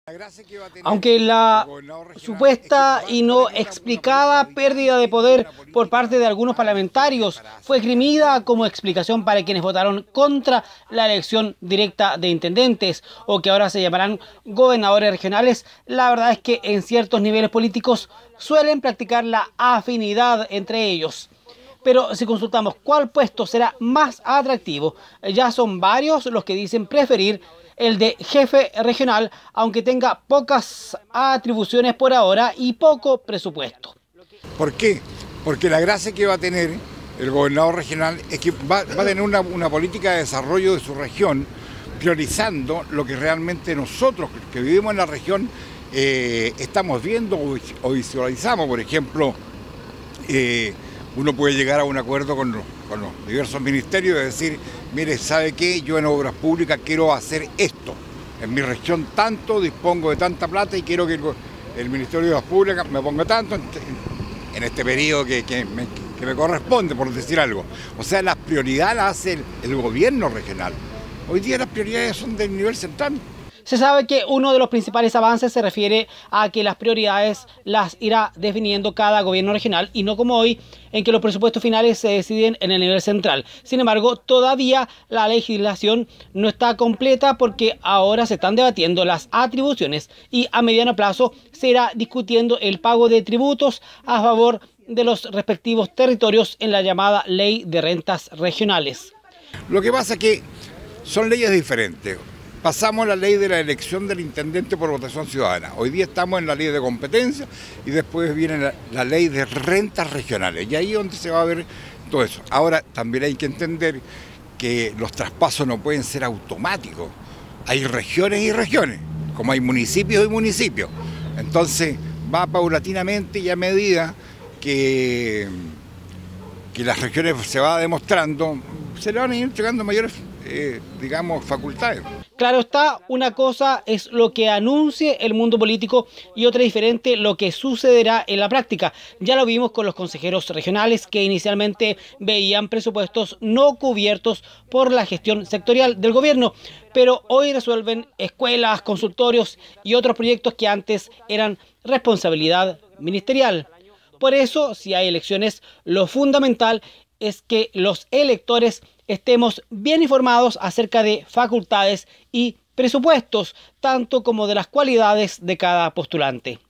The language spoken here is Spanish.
Aunque la supuesta y no explicada pérdida de poder por parte de algunos parlamentarios fue esgrimida como explicación para quienes votaron contra la elección directa de intendentes o que ahora se llamarán gobernadores regionales, la verdad es que en ciertos niveles políticos suelen practicar la afinidad entre ellos. Pero si consultamos cuál puesto será más atractivo, ya son varios los que dicen preferir el de jefe regional, aunque tenga pocas atribuciones por ahora y poco presupuesto. ¿Por qué? Porque la gracia que va a tener el gobernador regional es que va a tener una política de desarrollo de su región, priorizando lo que realmente nosotros que vivimos en la región estamos viendo o visualizamos. Por ejemplo, uno puede llegar a un acuerdo con los diversos ministerios y decir, mire, ¿sabe qué? Yo en obras públicas quiero hacer esto. En mi región tanto, dispongo de tanta plata y quiero que el Ministerio de Obras Públicas me ponga tanto en este periodo que me corresponde, por decir algo. O sea, las prioridades las hace el gobierno regional. Hoy día las prioridades son del nivel central. Se sabe que uno de los principales avances se refiere a que las prioridades las irá definiendo cada gobierno regional y no como hoy, en que los presupuestos finales se deciden en el nivel central. Sin embargo, todavía la legislación no está completa porque ahora se están debatiendo las atribuciones y a mediano plazo se irá discutiendo el pago de tributos a favor de los respectivos territorios en la llamada Ley de Rentas Regionales. Lo que pasa es que son leyes diferentes. Pasamos la ley de la elección del intendente por votación ciudadana. Hoy día estamos en la ley de competencia y después viene la ley de rentas regionales. Y ahí es donde se va a ver todo eso. Ahora también hay que entender que los traspasos no pueden ser automáticos. Hay regiones y regiones, como hay municipios y municipios. Entonces va paulatinamente y a medida que las regiones se va demostrando, se le van a ir entregando mayores, digamos, facultades. Claro está, una cosa es lo que anuncie el mundo político y otra diferente lo que sucederá en la práctica. Ya lo vimos con los consejeros regionales que inicialmente veían presupuestos no cubiertos por la gestión sectorial del gobierno, pero hoy resuelven escuelas, consultorios y otros proyectos que antes eran responsabilidad ministerial. Por eso, si hay elecciones, lo fundamental es que los electores estemos bien informados acerca de facultades y presupuestos, tanto como de las cualidades de cada postulante.